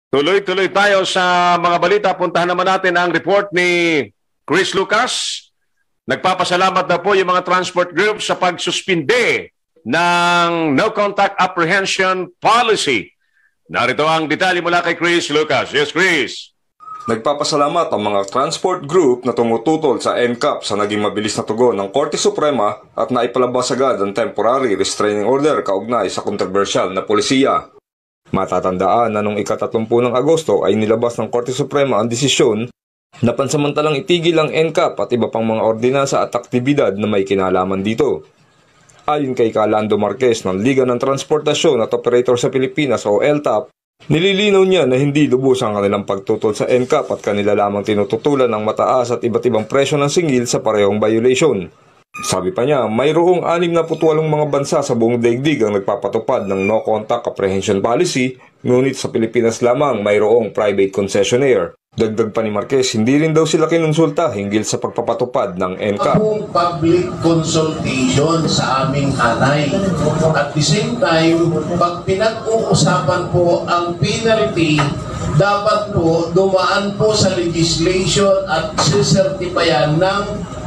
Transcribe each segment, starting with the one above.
Tuloy-tuloy tayo sa mga balita. Puntahan naman natin ang report ni Chris Lucas. Nagpapasalamat na po yung mga transport groups sa pagsuspinde ng no contact apprehension policy. Narito ang detalye mula kay Chris Lucas. Yes, Chris. Nagpapasalamat ang mga transport group na tumututol sa NCAP sa naging mabilis na tugon ng Korte Suprema at naipalabas agad ang temporary restraining order kaugnay sa kontrobersyal na polisiya. Matatandaan na noong ika-30 ng Agosto ay nilabas ng Korte Suprema ang desisyon na pansamantalang itigil ang NCAP at iba pang mga ordinansa at aktibidad na may kinalaman dito. Ayon kay Calando Marquez ng Liga ng Transportasyon at Operator sa Pilipinas o LTAP, nililinaw niya na hindi lubos ang kanilang pagtutol sa NCAP at kanila lamang tinututulan ng mataas at iba't ibang presyo ng singil sa parehong violation. Sabi pa niya, mayroong 68 mga bansa sa buong daigdig ang nagpapatupad ng no contact apprehension policy, ngunit sa Pilipinas lamang mayroong private concessionaire. Dagdag pa ni Marquez, hindi rin daw sila kinonsulta hinggil sa pagpapatupad ng NCAP. Public consultation sa aming hanay. At the same time, pag pinag-uusapan po ang penalty, dapat po dumaan po sa legislation at sisertipayan ng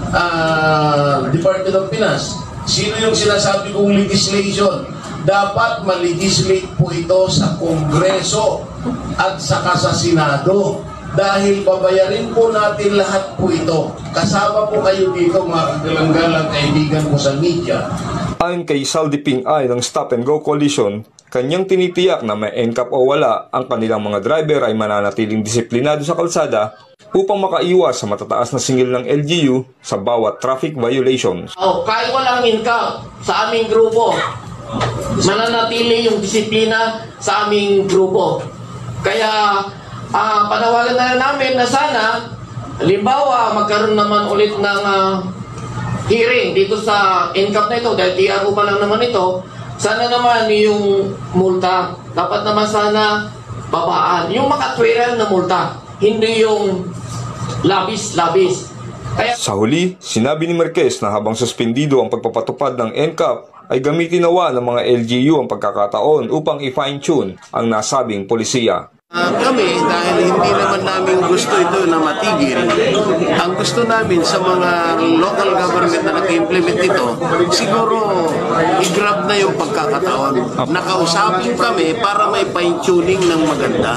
Department of Finance. Sino yung sinasabi kong legislation? Dapat ma-legislate po ito sa Kongreso at saka sa Senado. Dahil babayarin po natin lahat po ito. Kasama po kayo dito mga kagalang-galang kaibigan ko sa media. Ayon kay Saldi Ping Ay ng Stop and Go Coalition, kanyang tinitiyak na may NCAP o wala, ang kanilang mga driver ay mananatiling disiplinado sa kalsada upang makaiwas sa matataas na singil ng LGU sa bawat traffic violations. Kahit walang NCAP sa aming grupo, mananatili yung disiplina sa aming grupo. Kaya panawagan na namin na sana, halimbawa magkaroon naman ulit ng hearing dito sa NCAP na ito, dahil TRO pa lang naman ito, sana naman yung multa, dapat naman sana babaan. Yung makatwiral na multa, hindi yung labis-labis. Sa huli, sinabi ni Marquez na habang suspendido ang pagpapatupad ng NCAP, ay gamitin nawa ng mga LGU ang pagkakataon upang i-fine-tune ang nasabing polisiya. Kami, dahil hindi naman namin gusto ito na matigil, ang gusto namin sa mga local government na nag-implement ito, siguro i-grab na yung pagkakataon. Nakausapin kami para may fine-tuning ng maganda.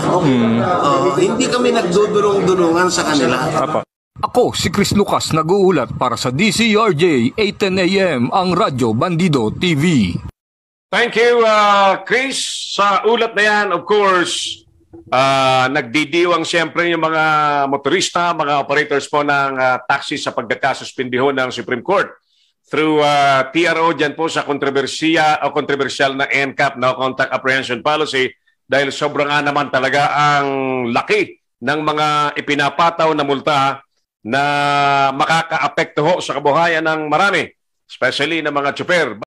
Hindi kami nagdudulong-dulungan sa kanila. Ako si Chris Lucas, nag-uulat para sa DCRJ 810 AM ang Radyo Bandido TV. Thank you, Chris. Sa ulat na yan, of course, nagdidiwang siyempre yung mga motorista, mga operators po ng taxi sa pagkakasuspindiho ng Supreme Court through TRO dyan po sa kontrobersyal na NCAP, no contact apprehension policy, dahil sobrang nga naman talaga ang laki ng mga ipinapataw na multa na makakaapekto ho sa kabuhayan ng marami, especially ng mga tsuper.